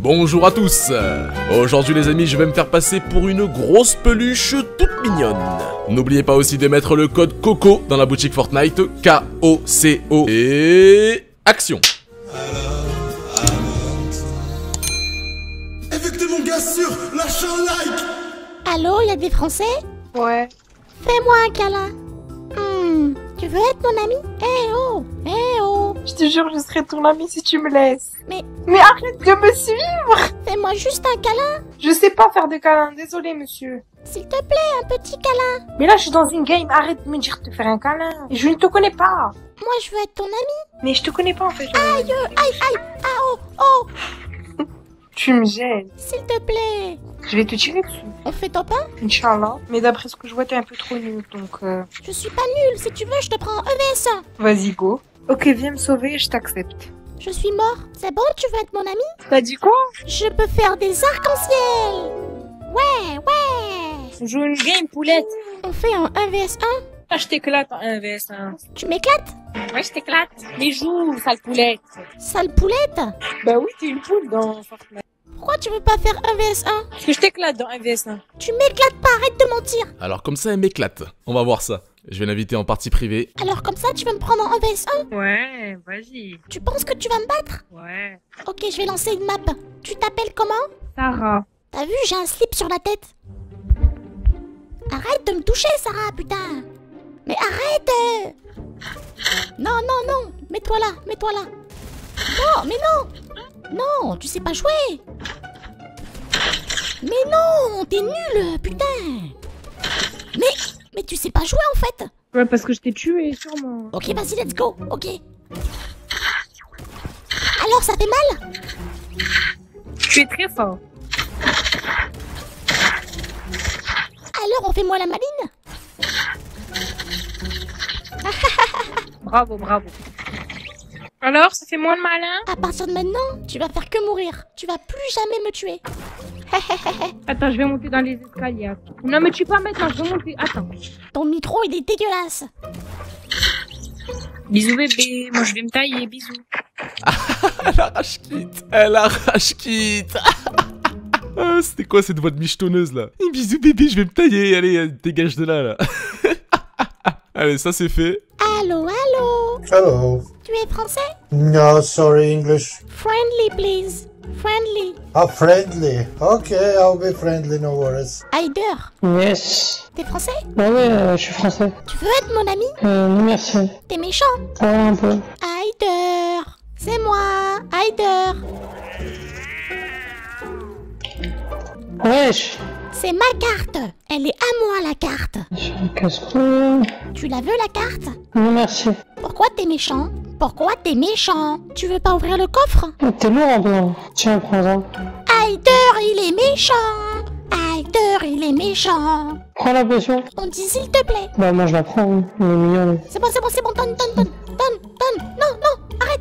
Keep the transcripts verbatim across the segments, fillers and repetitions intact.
Bonjour à tous. Aujourd'hui les amis, je vais me faire passer pour une grosse peluche toute mignonne. N'oubliez pas aussi de mettre le code COCO dans la boutique Fortnite, K O C O, et action. Évitez mon gars sûr, lâchez un like. Allô, y a des Français? Ouais. Fais-moi un câlin. Hmm, tu veux être mon ami? Eh oh, eh oh. Je te jure, je serai ton ami si tu me laisses. Mais... Mais arrête de me suivre. Fais-moi juste un câlin. Je sais pas faire de câlin, désolé monsieur. S'il te plaît, un petit câlin. Mais là, je suis dans une game, arrête de me dire de te faire un câlin. Je ne te connais pas. Moi, je veux être ton ami. Mais je te connais pas en fait. Aïe, aïe, aïe, ah oh, oh. Tu me gênes. S'il te plaît. Je vais te tirer dessus. On fait top un? Inch'Allah. Mais d'après ce que je vois, t'es un peu trop nul, donc... Euh... Je suis pas nulle, si tu veux, je te prends en E V S un. Vas-y, go. Ok, viens me sauver, je t'accepte. Je suis mort. C'est bon, tu veux être mon ami? T'as dit quoi? Je peux faire des arcs-en-ciel. Ouais, ouais. On joue une game, poulette. On fait un un v s un? Ah, je t'éclate en un v s un. Tu m'éclates? Ouais, je t'éclate. Les joues, sale poulette. Sale poulette? Bah oui, t'es une poule dans Fortnite. Pourquoi tu veux pas faire un v s un? Parce que je t'éclate dans un v s un. Tu m'éclates pas, arrête de mentir. Alors comme ça elle m'éclate. On va voir ça. Je vais l'inviter en partie privée. Alors comme ça, tu veux me prendre en un v s un? Ouais, vas-y. Tu penses que tu vas me battre? Ouais. Ok, je vais lancer une map. Tu t'appelles comment? Sarah. T'as vu, j'ai un slip sur la tête. Arrête de me toucher, Sarah, putain. Mais arrête. Non, non, non. Mets-toi là, mets-toi là. Non, mais non. Non, tu sais pas jouer. Mais non, t'es nul, putain. Mais, mais tu sais pas jouer en fait. Ouais, parce que je t'ai tué, sûrement. Ok, vas-y, let's go. Ok. Alors, ça fait mal? Tu es très fort. Alors, on fait moi la maline? Bravo, bravo. Alors, ça fait moins de malin? À partir de maintenant, tu vas faire que mourir. Tu vas plus jamais me tuer. Attends, je vais monter dans les escaliers. Non, mais tu peux pas maintenant, je vais monter. Attends. Ton micro, il est dégueulasse. Bisous bébé, moi je vais me tailler, bisous. Elle arrache quitte. Elle arrache quitte. Ah, c'était quoi cette voix de michetonneuse là? Bisous bébé, je vais me tailler. Allez, dégage de là là. Allez, ça c'est fait. Allô, allô. Hello. Tu es français? No, sorry, English. Friendly, please. Friendly. Ah, friendly. Okay, I'll be friendly, no worries. Heider. Yes. T'es français? Ouais, ouais, euh, je suis français. Tu veux être mon ami? Euh, non merci. T'es méchant? Ouais, un peu. Heider. C'est moi, Heider. Wesh. C'est ma carte. Elle est à moi, la carte. Je me casse-cou. Tu la veux, la carte? Non merci. Pourquoi t'es méchant? Pourquoi t'es méchant? Tu veux pas ouvrir le coffre? T'es lourd en blanc. Tiens, prends-en. Heider, il est méchant. Heider, il est méchant. Prends la potion. On dit s'il te plaît. Bah moi je la prends, hein. Il est mignon. C'est bon, c'est bon, c'est bon, donne, donne, donne, donne, donne. Non, non, arrête.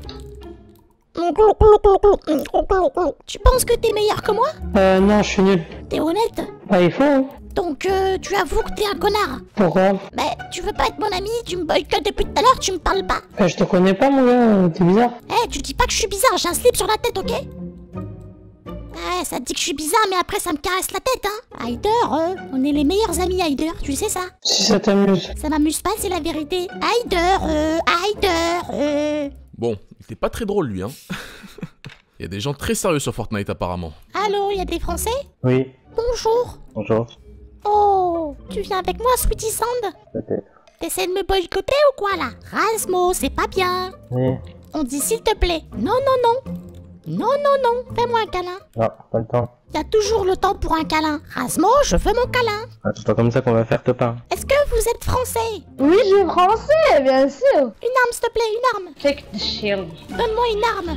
Tu penses que t'es meilleur que moi? Euh, non, je suis nul. T'es honnête? Bah il faut, hein. Donc euh, tu avoues que t'es un connard. Pourquoi? Mais tu veux pas être mon ami, tu me boycottes depuis tout à l'heure, tu me parles pas. Bah je te connais pas mon gars, t'es bizarre. Eh, tu dis pas que je suis bizarre, j'ai un slip sur la tête, ok? Ouais, ça te dit que je suis bizarre, mais après ça me caresse la tête, hein. Heider, euh, on est les meilleurs amis, Heider, tu sais ça? Si ça t'amuse. Ça m'amuse pas, c'est la vérité. Heider, euh, Heider, euh... Bon, il était pas très drôle lui hein. Il y a des gens très sérieux sur Fortnite apparemment. Allô, y a des Français? Oui, Bonjour. bonjour. Oh, tu viens avec moi, Sweetie Sand? Peut-être. T'essaies de me boycotter ou quoi là? Rasmo, c'est pas bien. Oui. On dit s'il te plaît. Non, non, non. Non, non, non. Fais-moi un câlin. Non, pas le temps. Y a toujours le temps pour un câlin. Rasmo, je veux mon câlin. Ah, c'est pas comme ça qu'on va faire top un. Est-ce que vous êtes français? Oui, je suis français, bien sûr. Une arme, s'il te plaît, une arme. Take the shield. Donne-moi une arme.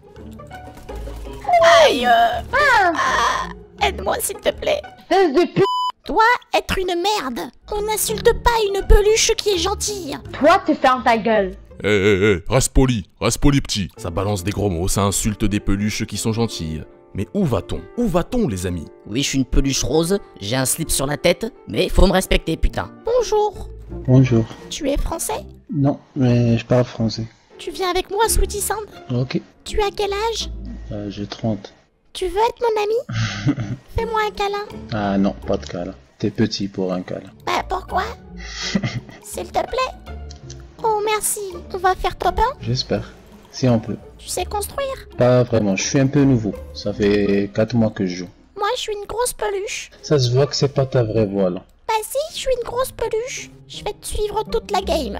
Aïe. euh, ah, aide-moi, s'il te plaît. Espèce de p***. Toi, être une merde. On n'insulte pas une peluche qui est gentille. Toi, tu fermes ta gueule. Eh, eh, eh, reste poli, reste poli petit. Ça balance des gros mots, ça insulte des peluches qui sont gentilles. Mais où va-t-on? Où va-t-on les amis? Oui, je suis une peluche rose, j'ai un slip sur la tête, mais faut me respecter, putain. Bonjour. Bonjour. Tu es français? Non, mais je parle français. Tu viens avec moi, Sweetie Sand? Ok. Tu as quel âge? Euh, j'ai trente. Tu veux être mon ami? Fais-moi un câlin. Ah non, pas de câlin. T'es petit pour un câlin. Bah pourquoi? S'il te plaît. Oh merci. On va faire top un? J'espère. Si on peut. Tu sais construire? Pas vraiment, je suis un peu nouveau. Ça fait quatre mois que je joue. Moi je suis une grosse peluche. Ça se voit que c'est pas ta vraie voix là. Bah si, je suis une grosse peluche. Je vais te suivre toute la game.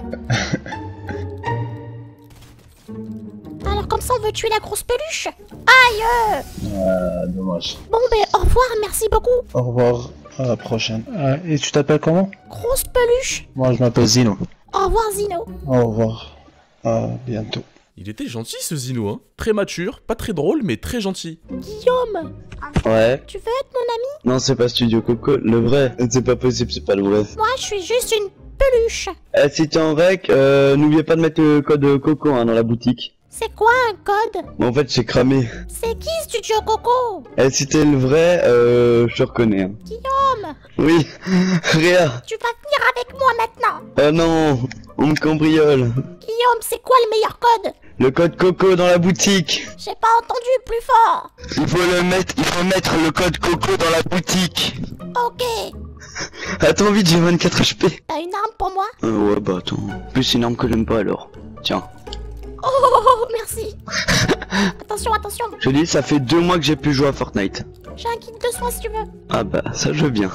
Alors comme ça on veut tuer la grosse peluche? Aïe! Ah, dommage. Bon ben au revoir, merci beaucoup. Au revoir, à la prochaine. Ah, et tu t'appelles comment? Grosse peluche. Moi je m'appelle Zino. Au revoir Zino. Au revoir. À bientôt. Il était gentil ce Zino, hein. Très mature, pas très drôle, mais très gentil. Guillaume, Ouais. tu veux être mon ami? Non, c'est pas Studio Coco, le vrai. C'est pas possible, c'est pas le vrai. Moi je suis juste une peluche. Eh, si t'es en rec, euh, n'oubliez pas de mettre le code Coco hein, dans la boutique. C'est quoi un code? Bon, en fait, j'ai cramé. C'est qui Studio Coco? Eh, si t'es le vrai, euh, je te reconnais. Hein. Guillaume, Oui, Réa. tu vas venir avec moi maintenant. Oh non, on me cambriole. Guillaume, c'est quoi le meilleur code? Le code Coco dans la boutique. J'ai pas entendu, plus fort. Il faut le mettre, il faut mettre le code Coco dans la boutique. Ok. Attends, vite, j'ai vingt-quatre H P. T'as une arme pour moi? Euh, ouais, bah attends. Plus une arme que j'aime pas alors. Tiens. Oh, oh, oh, oh, merci. Attention, attention. Je dis, ça fait deux mois que j'ai pu jouer à Fortnite. J'ai un kit de soins si tu veux. Ah bah, ça je veux bien.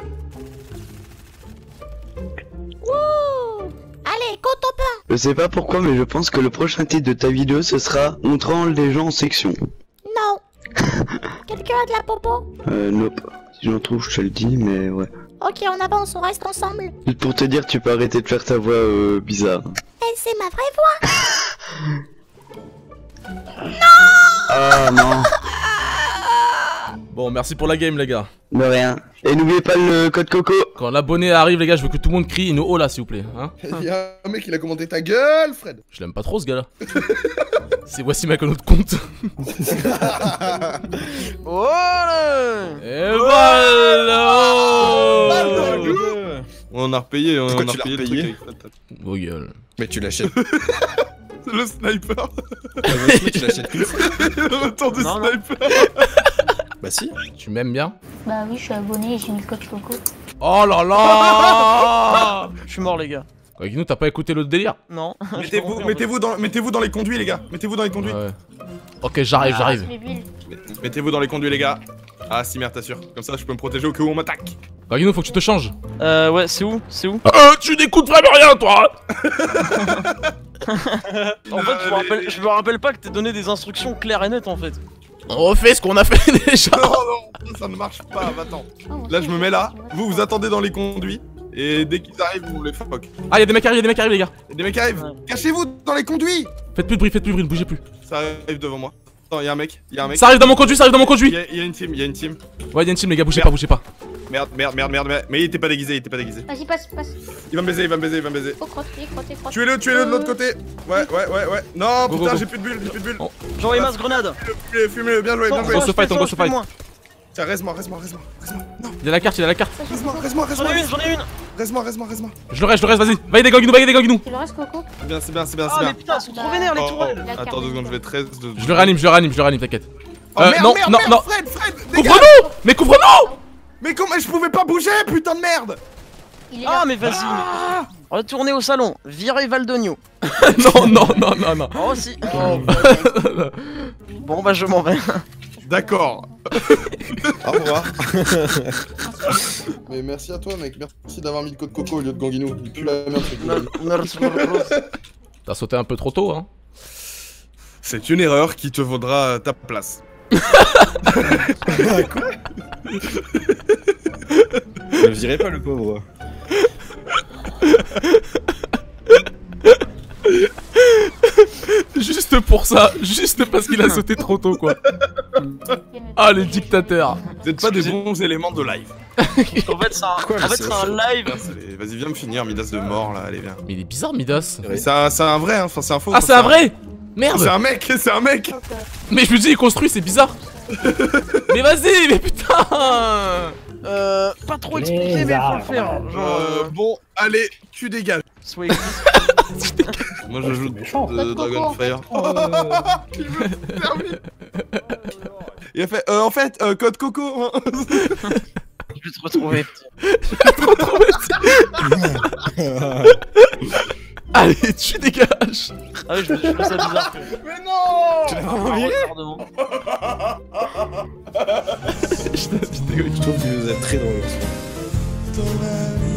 Wouh. Allez, go top un. Je sais pas pourquoi, mais je pense que le prochain titre de ta vidéo, ce sera on tranche les gens en section. Non. Quelqu'un a de la popo? Euh, nope. Si j'en trouve, je te le dis, mais ouais. Ok, on avance, on reste ensemble. Juste pour te dire, tu peux arrêter de faire ta voix euh, bizarre. Et c'est ma vraie voix. Ah non. Bon, merci pour la game, les gars. De rien. Et n'oubliez pas le code Coco. Quand l'abonné arrive, les gars, je veux que tout le monde crie une oh là, s'il vous plaît. Hein? Il y a un mec, il a commenté ta gueule, Fred. Je l'aime pas trop, ce gars-là. C'est voici ma autre compte. Oh là. Et voilà. On a repayé, on, Pourquoi on a tu l'as repayé le repayé truc avec Fred. Vos gueules. Mais tu l'achètes. C'est le sniper. Tu l'achètes qu'une fois. Le retour du Non, non. sniper. Bah si. Tu m'aimes bien? Bah oui, je suis abonné et j'ai mis le code Coco. Oh là là. Je suis mort les gars. Quoi, Guinou, t'as pas écouté le délire? Non. Mettez-vous mettez-vous dans, mettez-vous dans les conduits, les gars. Mettez-vous dans les conduits. Ouais. Ok, j'arrive, j'arrive. Mettez-vous dans les conduits, les gars. Ah, si merde, t'assures. Comme ça, je peux me protéger au cas où on m'attaque. Quoi, Guinou, faut que tu te changes. Euh, ouais, c'est où? C'est où? Euh, tu n'écoutes vraiment rien, toi. En fait, je me rappelle, je me rappelle pas que t'aies donné des instructions claires et nettes en fait. On refait ce qu'on a fait déjà. Non, non, ça ne marche pas. Attends. Là, je me mets là. Vous, vous attendez dans les conduits. Et dès qu'ils arrivent, vous les foc. Ah, y'a des mecs qui arrivent, y'a des mecs qui arrivent, les gars. Y'a des mecs qui arrivent. Cachez-vous dans les conduits. Faites plus de bruit, faites plus de bruit, ne bougez plus. Ça arrive devant moi. Attends, y'a un mec. Y'a un mec. Ça arrive dans mon conduit, ça arrive dans mon conduit. Y'a y a une team, y'a une team. Ouais, y'a une team, les gars, bougez Merde. pas, bougez pas. Merde, merde, merde, merde, merde. Mais il était pas déguisé, il était pas déguisé. Vas-y, passe, passe. Il va me baiser, il va me baiser, il va me baiser. Oh, crotte, crotte, crotte. Tuez-le, tuez-le de l'autre côté. Ouais, ouais, ouais, ouais. Non, Go, go, putain, go. j'ai plus de bulles, j'ai plus de bulles. J'en ai masse grenade. Fume-le, fume-le, bien joué, bien On joué. go se fight, on go se fight. Tiens, reste-moi, reste-moi, reste-moi, reste-moi. Non, Il a la carte, il a la carte. reste-moi, reste-moi, J'en reste-moi. ai une, j'en ai une. Reste-moi, reste-moi, reste-moi. Je le reste, je le reste, vas-y. Va aider Ganguinou, va aider Ganguinou. Tu le restes, Coco? C'est bien, c'est bien, c'est bien, c'est Ah, mais bien. putain, ils sont trop vénères les Oh, tourelles. oh, attends deux secondes, je vais treize de. Je le réanime, je le réanime, je le réanime, t'inquiète. Oh Euh, merde, non, merde, non, merde, non. Fred, Fred, dégage. Couvre-nous. Mais couvre-nous. Mais comment je pouvais pas bouger, putain de merde. Il est Ah, là. mais vas-y. Ah. Retournez au salon. Virez Valdogno. Non, non, non, non, non. Oh, si. Bon, bah, je m'en vais. D'accord. Au revoir. Mais merci à toi, mec. Merci d'avoir mis le code Coco au lieu de Ganguinou. Il pue la merde, ce code. Merci pour le close. T'as sauté un peu trop tôt, hein. C'est une erreur qui te vaudra ta place. Ne virez pas le pauvre. Juste pour ça, juste parce qu'il a sauté trop tôt, quoi. Ah, les dictateurs. Vous êtes pas des bons éléments de live. En fait, c'est un, Quoi, en fait, c'est- c'est un live. Allez, vas-y, viens me finir, Midas de mort là, allez, viens. Mais il est bizarre, Midas. Mais c'est un, c'est un vrai, hein, enfin c'est un faux. Ah, c'est un vrai. Merde. C'est un mec, c'est un mec. Mais je me dis, il construit, c'est bizarre. Mais vas-y, mais putain. Euh, pas trop expliqué, mais faut le faire. Genre, Euh, euh, bon, allez, tu dégages. soyez Moi je joue de Code Coco, Dragonfire. en fait. Il veut se terminer. Il a fait, euh, en fait, euh, code Coco. Hein. Je vais te retrouver. Trop trop Allez, tu dégages. Ah oui, je me suis fait ça bizarre. Que... Mais non. Tu l'as vraiment viré? Je t'ai- je t'ai- Je trouve que vous êtes très drôle.